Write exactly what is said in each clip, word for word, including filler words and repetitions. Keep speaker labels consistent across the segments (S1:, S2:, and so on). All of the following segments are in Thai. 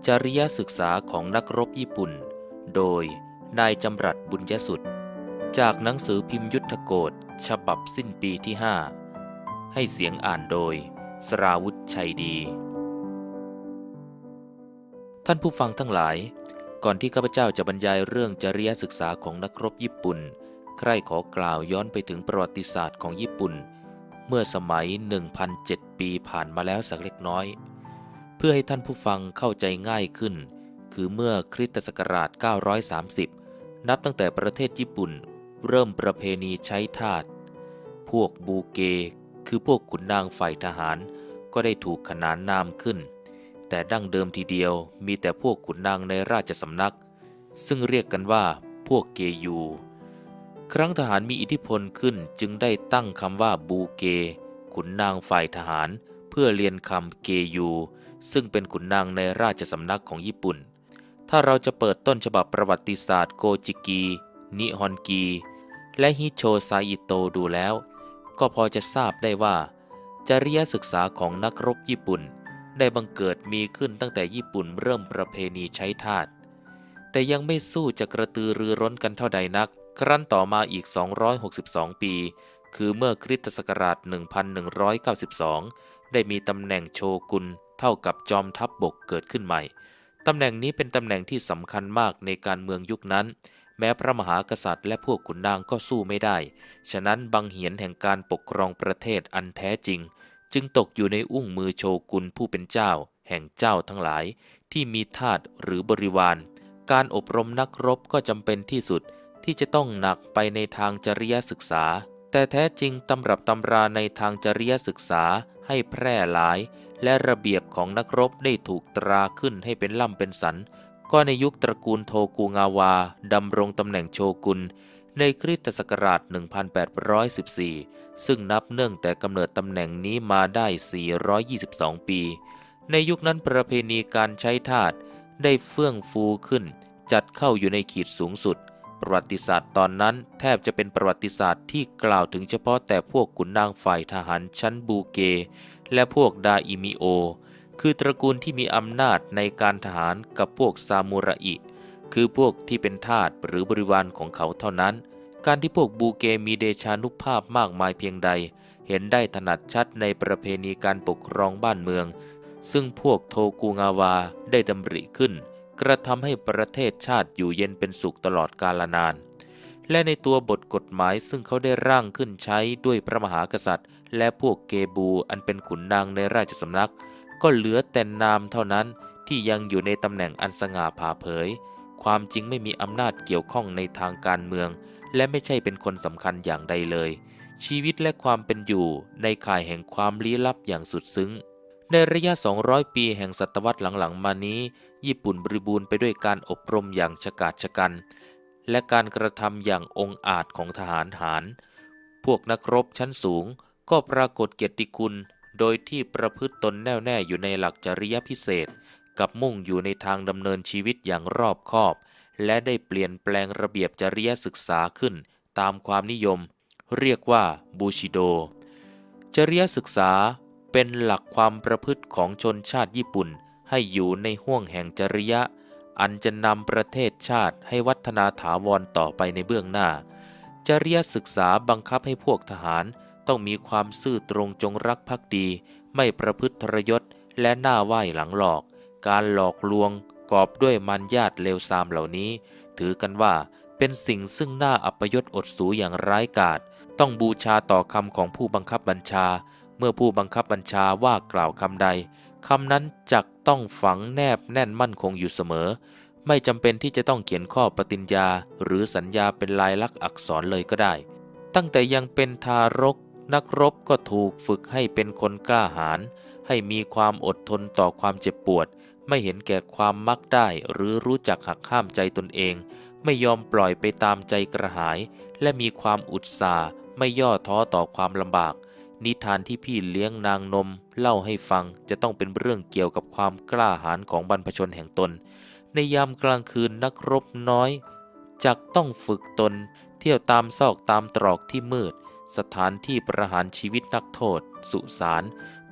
S1: จริยศึกษาของนักรบญี่ปุ่นโดยนายจำรัดบุญยสุดจากหนังสือพิมพ์ยุทธโกษฉบับสิ้นปีที่ห้าให้เสียงอ่านโดยสราวุธชัยดีท่านผู้ฟังทั้งหลายก่อนที่ข้าพเจ้าจะบรรยายเรื่องจริยศึกษาของนักรบญี่ปุ่นใคร่ขอกล่าวย้อนไปถึงประวัติศาสตร์ของญี่ปุ่นเมื่อสมัย หนึ่งพันเจ็ด ปีผ่านมาแล้วสักเล็กน้อยเพื่อให้ท่านผู้ฟังเข้าใจง่ายขึ้นคือเมื่อคริสตศักราชเก้าร้อยสามสิบนับตั้งแต่ประเทศญี่ปุ่นเริ่มประเพณีใช้ทาสพวกบูเกคือพวกขุนนางฝ่ายทหารก็ได้ถูกขนานนามขึ้นแต่ดั้งเดิมทีเดียวมีแต่พวกขุนนางในราชสำนักซึ่งเรียกกันว่าพวกเกยูครั้งทหารมีอิทธิพลขึ้นจึงได้ตั้งคำว่าบูเกขุนนางฝ่ายทหารเพื่อเรียนคำเกยูซึ่งเป็นขุนนางในราชสำนักของญี่ปุ่นถ้าเราจะเปิดต้นฉบับประวัติศาสตร์โกจิกินิฮอนกีและฮิโชไซอิโตะดูแล้วก็พอจะทราบได้ว่าจริยศึกษาของนักรบญี่ปุ่นได้บังเกิดมีขึ้นตั้งแต่ญี่ปุ่นเริ่มประเพณีใช้ทาสแต่ยังไม่สู้จะกระตือรือร้นกันเท่าใดนักครั้นต่อมาอีกสองร้อยหกสิบสองปีคือเมื่อคริสตศักราช หนึ่งพันหนึ่งร้อยเก้าสิบสอง ได้มีตำแหน่งโชกุนเท่ากับจอมทัพบกเกิดขึ้นใหม่ตำแหน่งนี้เป็นตำแหน่งที่สำคัญมากในการเมืองยุคนั้นแม้พระมหากษัตริย์และพวกขุนนางก็สู้ไม่ได้ฉะนั้นบังเหียนแห่งการปกครองประเทศอันแท้จริงจึงตกอยู่ในอุ้งมือโชกุนผู้เป็นเจ้าแห่งเจ้าทั้งหลายที่มีทาสหรือบริวารการอบรมนักรบก็จำเป็นที่สุดที่จะต้องหนักไปในทางจริยศึกษาแต่แท้จริงตำรับตำราในทางจริยศึกษาให้แพร่หลายและระเบียบของนักรบได้ถูกตราขึ้นให้เป็นล่ำเป็นสันก็ในยุคตระกูลโทกุงาวาดำรงตำแหน่งโชกุนในคริสตศักราช หนึ่งพันแปดร้อยสิบสี่ ซึ่งนับเนื่องแต่กำเนิดตำแหน่งนี้มาได้ สี่ร้อยยี่สิบสอง ปีในยุคนั้นประเพณีการใช้ทาสได้เฟื่องฟูขึ้นจัดเข้าอยู่ในขีดสูงสุดประวัติศาสตร์ตอนนั้นแทบจะเป็นประวัติศาสตร์ที่กล่าวถึงเฉพาะแต่พวกขุนนางฝ่ายทหารชั้นบูเกและพวกดาอิมิโอคือตระกูลที่มีอำนาจในการทหารกับพวกซามูราอิคือพวกที่เป็นทาสหรือบริวารของเขาเท่านั้นการที่พวกบูเกมีเดชานุภาพมากมายเพียงใดเห็นได้ถนัดชัดในประเพณีการปกครองบ้านเมืองซึ่งพวกโทกุงาวาได้ดำริขึ้นกระทำให้ประเทศชาติอยู่เย็นเป็นสุขตลอดกาลนานและในตัวบทกฎหมายซึ่งเขาได้ร่างขึ้นใช้ด้วยพระมหากษัตริย์และพวกเกบูอันเป็นขุนนางในราชสำนักก็เหลือแต่นามเท่านั้นที่ยังอยู่ในตำแหน่งอันสง่าผ่าเผยความจริงไม่มีอำนาจเกี่ยวข้องในทางการเมืองและไม่ใช่เป็นคนสำคัญอย่างใดเลยชีวิตและความเป็นอยู่ในข่ายแห่งความลี้ลับอย่างสุดซึ้งในระยะสองร้อยปีแห่งศตวรรษหลังๆมานี้ญี่ปุ่นบริบูรณ์ไปด้วยการอบรมอย่างฉกาจฉกันและการกระทำอย่างองอาจของทหารหารพวกนักรบชั้นสูงก็ปรากฏเกียรติคุณโดยที่ประพฤติตนแน่วแน่อยู่ในหลักจริยพิเศษกับมุ่งอยู่ในทางดำเนินชีวิตอย่างรอบคอบและได้เปลี่ยนแปลงระเบียบจริยศึกษาขึ้นตามความนิยมเรียกว่าบูชิโดจริยศึกษาเป็นหลักความประพฤติของชนชาติญี่ปุ่นให้อยู่ในห้วงแห่งจริยะอันจะนำประเทศชาติให้วัฒนาถาวรต่อไปในเบื้องหน้าจริยศึกษาบังคับให้พวกทหารต้องมีความซื่อตรงจงรักภักดีไม่ประพฤติทรยศและหน้าไหว้หลังหลอกการหลอกลวงกอบด้วยมารยาทเลวทรามเหล่านี้ถือกันว่าเป็นสิ่งซึ่งน่าอัปยศอดสูอย่างร้ายกาจต้องบูชาต่อคำของผู้บังคับบัญชาเมื่อผู้บังคับบัญชาว่ากล่าวคำใดคำนั้นจักต้องฝังแนบแน่นมั่นคงอยู่เสมอไม่จำเป็นที่จะต้องเขียนข้อปฏิญญาหรือสัญญาเป็นลายลักษณ์อักษรเลยก็ได้ตั้งแต่ยังเป็นทารกนักรบก็ถูกฝึกให้เป็นคนกล้าหาญให้มีความอดทนต่อความเจ็บปวดไม่เห็นแก่ความมักได้หรือรู้จักหักห้ามใจตนเองไม่ยอมปล่อยไปตามใจกระหายและมีความอุตสาห์ไม่ย่อท้อต่อความลำบากนิทานที่พี่เลี้ยงนางนมเล่าให้ฟังจะต้องเป็นเรื่องเกี่ยวกับความกล้าหาญของบรรพชนแห่งตนในยามกลางคืนนักรบน้อยจักต้องฝึกตนเที่ยวตามซอกตามตรอกที่มืดสถานที่ประหารชีวิตนักโทษสุสาน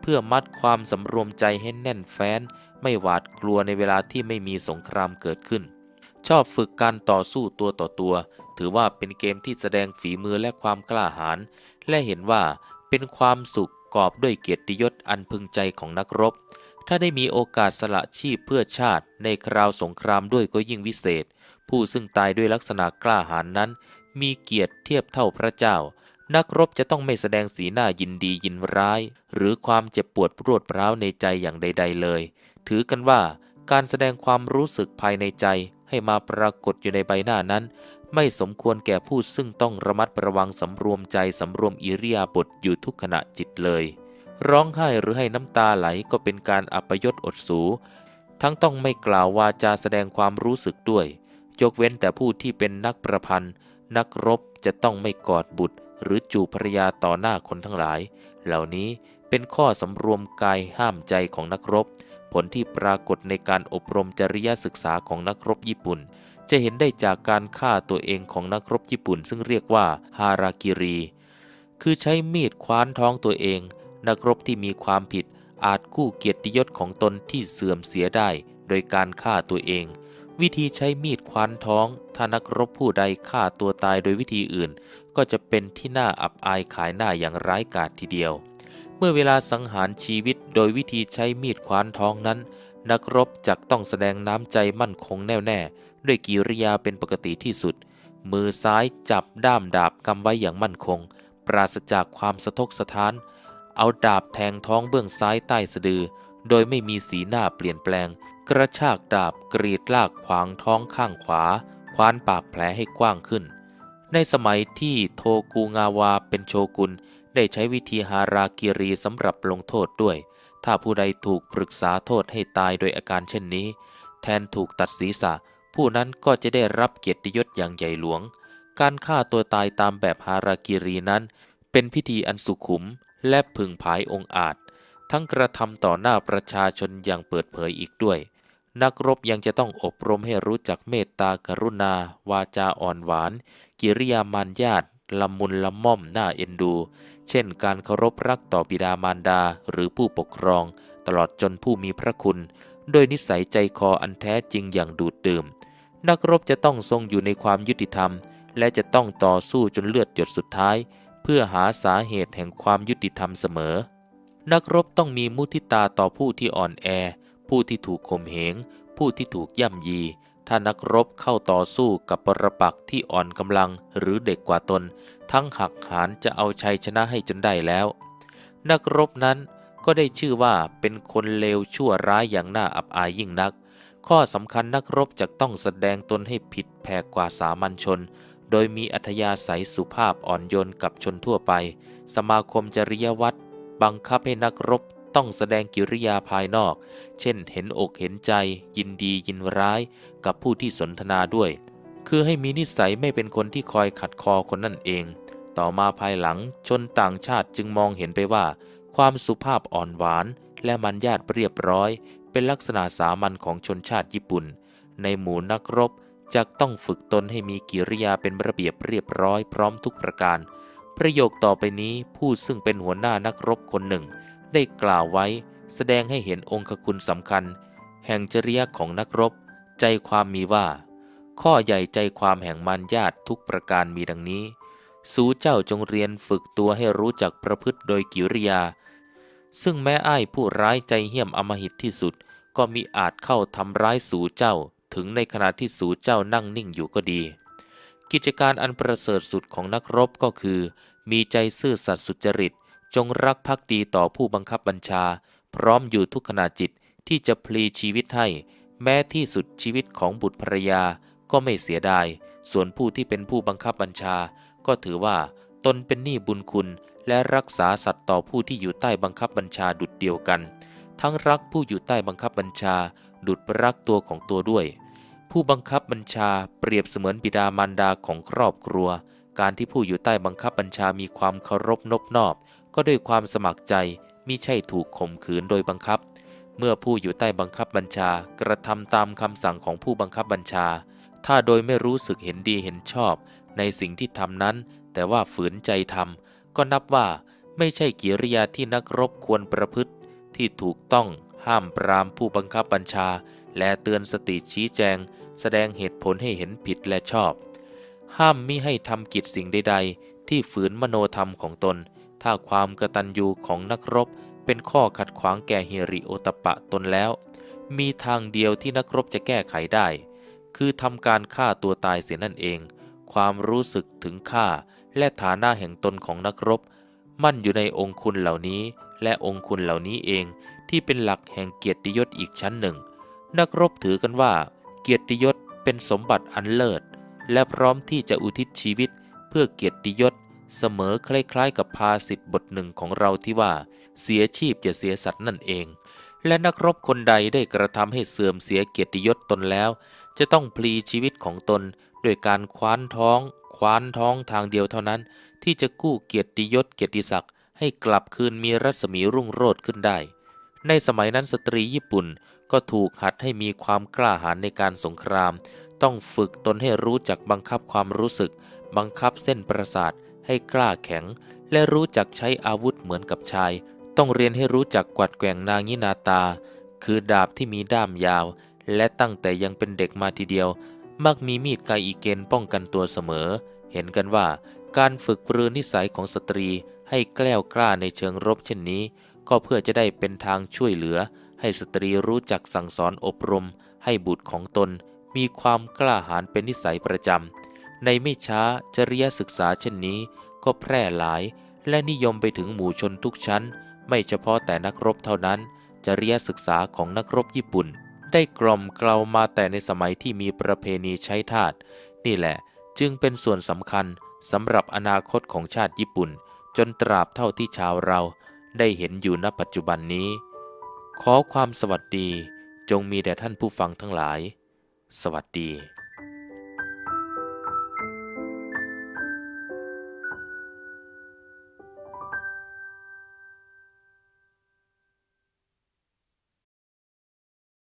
S1: เพื่อมัดความสำรวมใจให้แน่นแฟ้นไม่หวาดกลัวในเวลาที่ไม่มีสงครามเกิดขึ้นชอบฝึกการต่อสู้ตัวต่อตัวถือว่าเป็นเกมที่แสดงฝีมือและความกล้าหาญและเห็นว่าเป็นความสุขกอบด้วยเกียรติยศอันพึงใจของนักรบถ้าได้มีโอกาสสละชีพเพื่อชาติในคราวสงครามด้วยก็ยิ่งวิเศษผู้ซึ่งตายด้วยลักษณะกล้าหาญนั้นมีเกียรติเทียบเท่าพระเจ้านักรบจะต้องไม่แสดงสีหน้ายินดียินร้ายหรือความเจ็บปวดรวดร้าวในใจอย่างใดๆเลยถือกันว่าการแสดงความรู้สึกภายในใจให้มาปรากฏอยู่ในใบหน้านั้นไม่สมควรแก่ผู้ซึ่งต้องระมัดระวังสำรวมใจสำรวมอิริยาบถอยู่ทุกขณะจิตเลยร้องไห้หรือให้น้ำตาไหลก็เป็นการอัปยศอดสูทั้งต้องไม่กล่าววาจาแสดงความรู้สึกด้วยยกเว้นแต่ผู้ที่เป็นนักประพันธ์นักรบจะต้องไม่กอดบุตรหรือจูบภรรยาต่อหน้าคนทั้งหลายเหล่านี้เป็นข้อสำรวมกายห้ามใจของนักรบผลที่ปรากฏในการอบรมจริยศึกษาของนักรบญี่ปุ่นจะเห็นได้จากการฆ่าตัวเองของนักรบญี่ปุ่นซึ่งเรียกว่าฮารากิริคือใช้มีดคว้านท้องตัวเองนักรบที่มีความผิดอาจกู้เกียรติยศของตนที่เสื่อมเสียได้โดยการฆ่าตัวเองวิธีใช้มีดคว้านท้องถ้านักรบผู้ใดฆ่าตัวตายโดยวิธีอื่นก็จะเป็นที่น่าอับอายขายหน้าอย่างร้ายกาจทีเดียวเมื่อเวลาสังหารชีวิตโดยวิธีใช้มีดคว้านท้องนั้นนักรบจักต้องแสดงน้ำใจมั่นคงแน่วแน่ด้วยกิริยาเป็นปกติที่สุดมือซ้ายจับด้ามดาบกำไว้อย่างมั่นคงปราศจากความสะทกสะท้านเอาดาบแทงท้องเบื้องซ้ายใต้สะดือโดยไม่มีสีหน้าเปลี่ยนแปลงกระชากดาบกรีดลากขวางท้องข้างขวาคว้านปากแผลให้กว้างขึ้นในสมัยที่โทกุงาวาเป็นโชกุนได้ใช้วิธีฮารากิริสำหรับลงโทษด้วยถ้าผู้ใดถูกปรึกษาโทษให้ตายโดยอาการเช่นนี้แทนถูกตัดศีรษะผู้นั้นก็จะได้รับเกียรติยศอย่างใหญ่หลวงการฆ่าตัวตายตามแบบฮารากิรินั้นเป็นพิธีอันสุขุมและพึงผายองอาจทั้งกระทำต่อหน้าประชาชนอย่างเปิดเผยอีกด้วยนักรบยังจะต้องอบรมให้รู้จักเมตตากรุณาวาจาอ่อนหวานกิริยามารยาทละมุนละม่อมน่าเอ็นดูเช่นการเคารพรักต่อบิดามารดาหรือผู้ปกครองตลอดจนผู้มีพระคุณโดยนิสัยใจคออันแท้จริงอย่างดูดดื่มนักรบจะต้องทรงอยู่ในความยุติธรรมและจะต้องต่อสู้จนเลือดหยดสุดท้ายเพื่อหาสาเหตุแห่งความยุติธรรมเสมอนักรบต้องมีมุทิตาต่อผู้ที่อ่อนแอผู้ที่ถูกข่มเหงผู้ที่ถูกย่ำยีถ้านักรบเข้าต่อสู้กับปรปักษ์ที่อ่อนกำลังหรือเด็กกว่าตนทั้งหักหานจะเอาชัยชนะให้จนได้แล้วนักรบนั้นก็ได้ชื่อว่าเป็นคนเลวชั่วร้ายอย่างน่าอับอายยิ่งนักข้อสำคัญนักรบจะต้องแสดงตนให้ผิดแผกกว่าสามัญชนโดยมีอัธยาศัยสุภาพอ่อนโยนกับชนทั่วไปสมาคมจริยวัตรบังคับให้นักรบต้องแสดงกิริยาภายนอกเช่นเห็นอกเห็นใจยินดียินร้ายกับผู้ที่สนทนาด้วยคือให้มีนิสัยไม่เป็นคนที่คอยขัดคอคนนั่นเองต่อมาภายหลังชนต่างชาติจึงมองเห็นไปว่าความสุภาพอ่อนหวานและมัญญาติเรียบร้อยเป็นลักษณะสามัญของชนชาติญี่ปุ่นในหมู่นักรบจะต้องฝึกตนให้มีกิริยาเป็นระเบียบเรียบร้อยพร้อมทุกประการประโยคต่อไปนี้ผู้ซึ่งเป็นหัวหน้านักรบคนหนึ่งได้กล่าวไว้แสดงให้เห็นองค์คุณสำคัญแห่งจริยของนักรบใจความมีว่าข้อใหญ่ใจความแห่งมัญญาติทุกประการมีดังนี้สู่เจ้าจงเรียนฝึกตัวให้รู้จักประพฤติโดยกิริยาซึ่งแม้อ้ายผู้ร้ายใจเหี้ยมอำมหิตที่สุดก็มิอาจเข้าทำร้ายสู่เจ้าถึงในขณะที่สู่เจ้านั่งนิ่งอยู่ก็ดีกิจการอันประเสริฐสุดของนักรบก็คือมีใจซื่อสัตย์สุจริตจงรักภักดีต่อผู้บังคับบัญชาพร้อมอยู่ทุกขณะจิตที่จะพลีชีวิตให้แม้ที่สุดชีวิตของบุตรภรรยาก็ไม่เสียดายส่วนผู้ที่เป็นผู้บังคับบัญชาก็ถือว่าตนเป็นหนี้บุญคุณและรักษาสัตย์ต่อผู้ที่อยู่ใต้บังคับบัญชาดุจเดียวกันทั้งรักผู้อยู่ใต้บังคับบัญชาดุจรักตัวของตัวด้วยผู้บังคับบัญชาเปรียบเสมือนบิดามารดาของครอบครัวการที่ผู้อยู่ใต้บังคับบัญชามีความเคารพนบนอบก็ด้วยความสมัครใจมิใช่ถูกข่มขืนโดยบังคับเมื่อผู้อยู่ใต้บังคับบัญชากระทำตามคำสั่งของผู้บังคับบัญชาถ้าโดยไม่รู้สึกเห็นดีเห็นชอบในสิ่งที่ทำนั้นแต่ว่าฝืนใจทำก็นับว่าไม่ไม่ใช่กิริยาที่นักรบควรประพฤติที่ถูกต้องห้ามปรามผู้บังคับบัญชาและเตือนสติชี้แจงแสดงเหตุผลให้เห็นผิดและชอบห้ามมิให้ทำกิจสิ่งใดๆที่ฝืนมโนธรรมของตนถ้าความกตัญญูของนักรบเป็นข้อขัดขวางแก่ฮิริโอตปะตนแล้วมีทางเดียวที่นักรบจะแก้ไขได้คือทำการฆ่าตัวตายเสียนั่นเองความรู้สึกถึงค่าและฐานะแห่งตนของนักรบมั่นอยู่ในองค์คุณเหล่านี้และองค์คุณเหล่านี้เองที่เป็นหลักแห่งเกียรติยศอีกชั้นหนึ่งนักรบถือกันว่าเกียรติยศเป็นสมบัติอันเลิศและพร้อมที่จะอุทิศชีวิตเพื่อเกียรติยศเสมอคล้ายๆกับภาษิตบทหนึ่งของเราที่ว่าเสียชีพอย่าเสียสัตว์นั่นเองและนักรบคนใดได้กระทำให้เสื่อมเสียเกียรติยศตนแล้วจะต้องพลีชีวิตของตนด้วยการคว้านท้องคว้านท้องทางเดียวเท่านั้นที่จะกู้เกียรติยศเกียรติศักดิ์ให้กลับคืนมีรัศมีรุ่งโรจน์ขึ้นได้ในสมัยนั้นสตรีญี่ปุ่นก็ถูกหัดให้มีความกล้าหาญในการสงครามต้องฝึกตนให้รู้จักบังคับความรู้สึกบังคับเส้นประสาทให้กล้าแข็งและรู้จักใช้อาวุธเหมือนกับชายต้องเรียนให้รู้จักกวัดแกว่งนางินาตาคือดาบที่มีด้ามยาวและตั้งแต่ยังเป็นเด็กมาทีเดียวมักมีมีดไกอีเกนป้องกันตัวเสมอเห็นกันว่าการฝึกปรือนิสัยของสตรีให้แกล้วกล้าในเชิงรบเช่นนี้ก็เพื่อจะได้เป็นทางช่วยเหลือให้สตรีรู้จักสั่งสอนอบรมให้บุตรของตนมีความกล้าหาญเป็นนิสัยประจำในไม่ช้าจริยศึกษาเช่นนี้ก็แพร่หลายและนิยมไปถึงหมู่ชนทุกชั้นไม่เฉพาะแต่นักรบเท่านั้นจริยศึกษาของนักรบญี่ปุ่นได้กล่อมเกลามาแต่ในสมัยที่มีประเพณีใช้ทาสนี่แหละจึงเป็นส่วนสำคัญสำหรับอนาคตของชาติญี่ปุ่นจนตราบเท่าที่ชาวเราได้เห็นอยู่ณปัจจุบันนี้ขอความสวัสดีจงมีแด่ท่านผู้ฟังทั้งหลายสวัสดี